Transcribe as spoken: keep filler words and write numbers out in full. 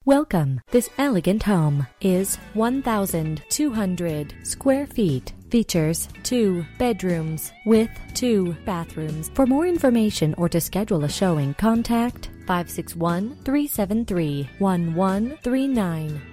Welcome. This elegant home is one thousand two hundred square feet. Features two bedrooms with two bathrooms. For more information or to schedule a showing, contact five six one, three seven three, one one three nine.